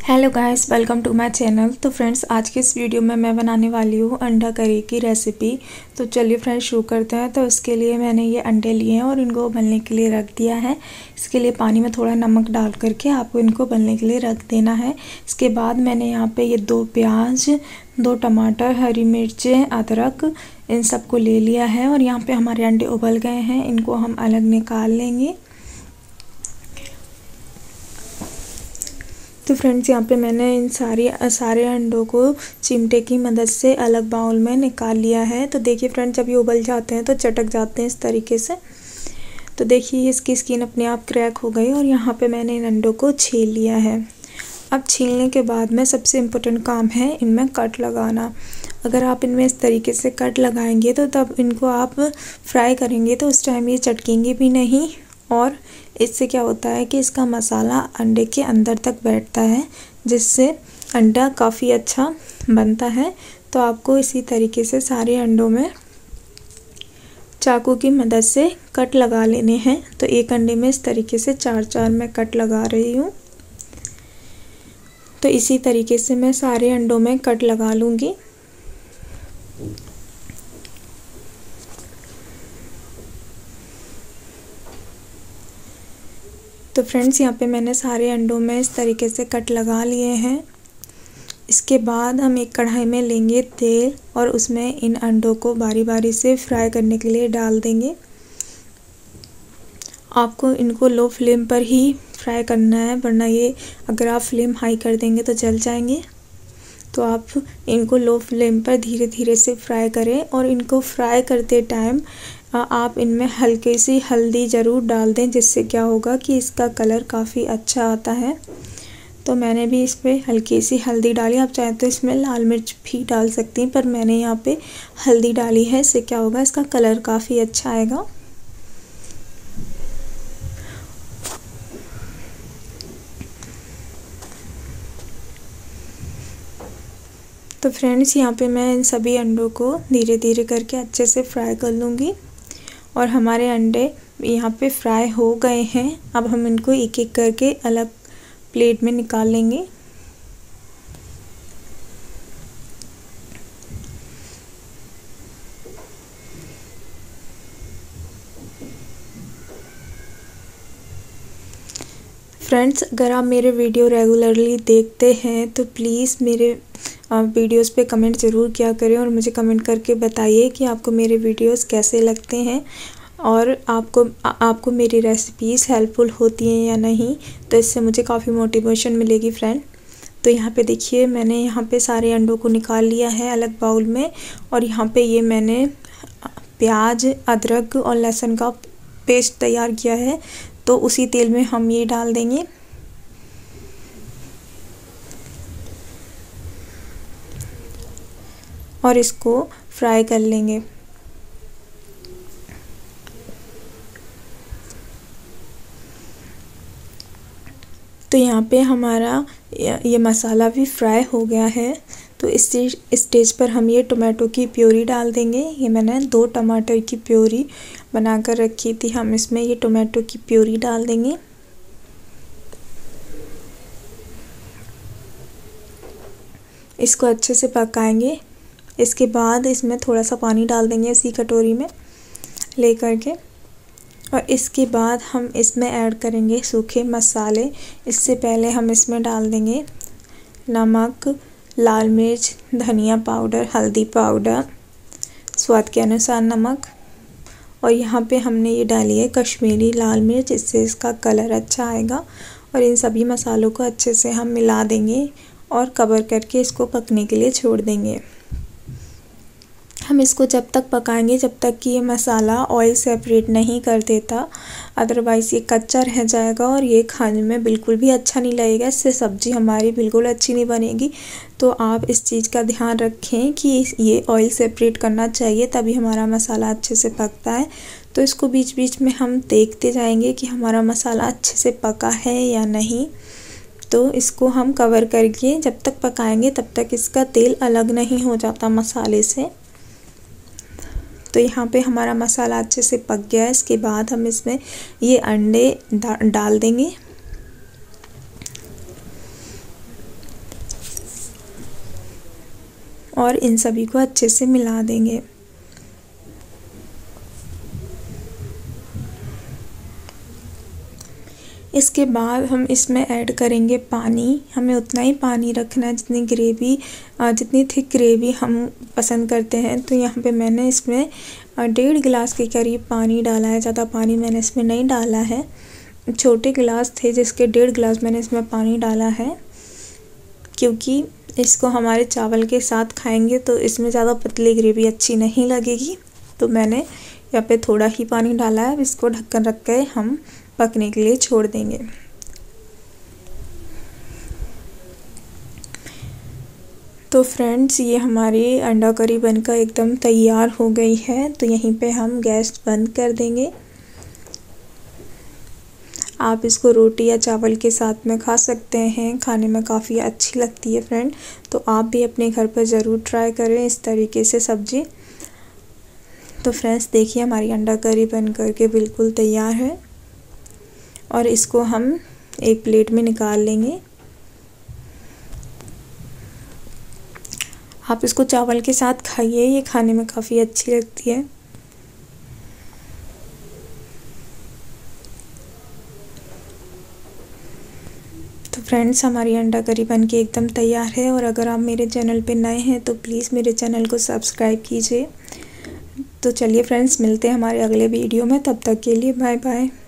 Hello guys, welcome to my channel. तो friends, आज के इस वीडियो में मैं बनाने वाली हूँ अंडा करी की रेसिपी। तो चलिए फ्रेंड्स शुरू करते हैं। तो इसके लिए मैंने ये अंडे लिए हैं और इनको उबलने के लिए रख दिया है। इसके लिए पानी में थोड़ा नमक डाल करके आपको इनको उबलने के लिए रख देना है। इसके बाद मैंने यहाँ पे ये 2 प्याज, 2 टमाटर, हरी मिर्चें, अदरक, इन सबको ले लिया है। और यहाँ पे हमारे अंडे उबल गए हैं, इनको हम अलग निकाल लेंगे। तो फ्रेंड्स, यहाँ पे मैंने इन सारे अंडों को चिमटे की मदद से अलग बाउल में निकाल लिया है। तो देखिए फ्रेंड्स, जब ये उबल जाते हैं तो चटक जाते हैं इस तरीके से। तो देखिए इसकी स्किन अपने आप क्रैक हो गई और यहाँ पे मैंने इन अंडों को छील लिया है। अब छीलने के बाद में सबसे इम्पोर्टेंट काम है इनमें कट लगाना। अगर आप इनमें इस तरीके से कट लगाएंगे तो तब इनको आप फ्राई करेंगे तो उस टाइम ये चटकेंगे भी नहीं। और इससे क्या होता है कि इसका मसाला अंडे के अंदर तक बैठता है, जिससे अंडा काफ़ी अच्छा बनता है। तो आपको इसी तरीके से सारे अंडों में चाकू की मदद से कट लगा लेने हैं। तो एक अंडे में इस तरीके से 4-4 मैं कट लगा रही हूँ। तो इसी तरीके से मैं सारे अंडों में कट लगा लूँगी। तो फ्रेंड्स, यहाँ पे मैंने सारे अंडों में इस तरीके से कट लगा लिए हैं। इसके बाद हम एक कढ़ाई में लेंगे तेल और उसमें इन अंडों को बारी बारी से फ्राई करने के लिए डाल देंगे। आपको इनको लो फ्लेम पर ही फ्राई करना है, वरना ये अगर आप फ्लेम हाई कर देंगे तो जल जाएंगे। तो आप इनको लो फ्लेम पर धीरे धीरे से फ्राई करें। और इनको फ्राई करते टाइम आप इनमें हल्की सी हल्दी ज़रूर डाल दें, जिससे क्या होगा कि इसका कलर काफ़ी अच्छा आता है। तो मैंने भी इस पर हल्की सी हल्दी डाली। आप चाहें तो इसमें लाल मिर्च भी डाल सकती हैं, पर मैंने यहाँ पे हल्दी डाली है। इससे क्या होगा, इसका कलर काफ़ी अच्छा आएगा। तो फ्रेंड्स, यहाँ पे मैं इन सभी अंडों को धीरे धीरे करके अच्छे से फ्राई कर लूँगी। और हमारे अंडे यहाँ पे फ्राई हो गए हैं। अब हम इनको एक एक करके अलग प्लेट में निकाल लेंगे। फ्रेंड्स, अगर आप मेरे वीडियो रेगुलरली देखते हैं तो प्लीज़ मेरे वीडियोस पे कमेंट ज़रूर किया करें और मुझे कमेंट करके बताइए कि आपको मेरे वीडियोस कैसे लगते हैं और आपको मेरी रेसिपीज़ हेल्पफुल होती हैं या नहीं। तो इससे मुझे काफ़ी मोटिवेशन मिलेगी फ्रेंड। तो यहाँ पे देखिए, मैंने यहाँ पे सारे अंडों को निकाल लिया है अलग बाउल में। और यहाँ पे ये मैंने प्याज, अदरक और लहसुन का पेस्ट तैयार किया है। तो उसी तेल में हम ये डाल देंगे। और इसको फ्राई कर लेंगे। तो यहाँ पे हमारा ये मसाला भी फ्राई हो गया है। तो इस स्टेज पर हम ये टोमेटो की प्योरी डाल देंगे। ये मैंने 2 टमाटर की प्योरी बनाकर रखी थी। हम इसमें ये टोमेटो की प्योरी डाल देंगे। इसको अच्छे से पकाएंगे। इसके बाद इसमें थोड़ा सा पानी डाल देंगे इसी कटोरी में ले करके। और इसके बाद हम इसमें ऐड करेंगे सूखे मसाले। इससे पहले हम इसमें डाल देंगे नमक, लाल मिर्च, धनिया पाउडर, हल्दी पाउडर, स्वाद के अनुसार नमक। और यहाँ पे हमने ये डाली है कश्मीरी लाल मिर्च, इससे इसका कलर अच्छा आएगा। और इन सभी मसालों को अच्छे से हम मिला देंगे और कवर करके इसको पकने के लिए छोड़ देंगे। हम इसको जब तक पकाएंगे जब तक कि ये मसाला ऑयल सेपरेट नहीं कर देता, अदरवाइज़ ये कच्चा रह जाएगा और ये खाने में बिल्कुल भी अच्छा नहीं लगेगा। इससे सब्ज़ी हमारी बिल्कुल अच्छी नहीं बनेगी। तो आप इस चीज़ का ध्यान रखें कि ये ऑयल सेपरेट करना चाहिए, तभी हमारा मसाला अच्छे से पकता है। तो इसको बीच बीच में हम देखते जाएंगे कि हमारा मसाला अच्छे से पका है या नहीं। तो इसको हम कवर करके जब तक पकाएंगे तब तक इसका तेल अलग नहीं हो जाता मसाले से। तो यहाँ पे हमारा मसाला अच्छे से पक गया है। इसके बाद हम इसमें ये अंडे डाल देंगे। और इन सभी को अच्छे से मिला देंगे। इसके बाद हम इसमें ऐड करेंगे पानी। हमें उतना ही पानी रखना है जितनी थिक ग्रेवी हम पसंद करते हैं। तो यहाँ पे मैंने इसमें 1.5 गिलास के करीब पानी डाला है। ज़्यादा पानी मैंने इसमें नहीं डाला है। छोटे गिलास थे जिसके 1.5 गिलास मैंने इसमें पानी डाला है, क्योंकि इसको हमारे चावल के साथ खाएंगे तो इसमें ज़्यादा पतली ग्रेवी अच्छी नहीं लगेगी। तो मैंने यहाँ पे थोड़ा ही पानी डाला है। इसको ढक्कन रख के हम पकने के लिए छोड़ देंगे। तो फ्रेंड्स, ये हमारी अंडा करी बनकर एकदम तैयार हो गई है। तो यहीं पे हम गैस बंद कर देंगे। आप इसको रोटी या चावल के साथ में खा सकते हैं। खाने में काफ़ी अच्छी लगती है फ्रेंड। तो आप भी अपने घर पर ज़रूर ट्राई करें इस तरीके से सब्ज़ी। तो फ्रेंड्स, देखिए हमारी अंडा करी बन करके बिल्कुल तैयार है और इसको हम एक प्लेट में निकाल लेंगे। आप इसको चावल के साथ खाइए, ये खाने में काफ़ी अच्छी लगती है। तो फ्रेंड्स, हमारी अंडा करी बन के एकदम तैयार है। और अगर आप मेरे चैनल पे नए हैं तो प्लीज़ मेरे चैनल को सब्सक्राइब कीजिए। तो चलिए फ्रेंड्स, मिलते हैं हमारे अगले वीडियो में। तब तक के लिए बाय बाय।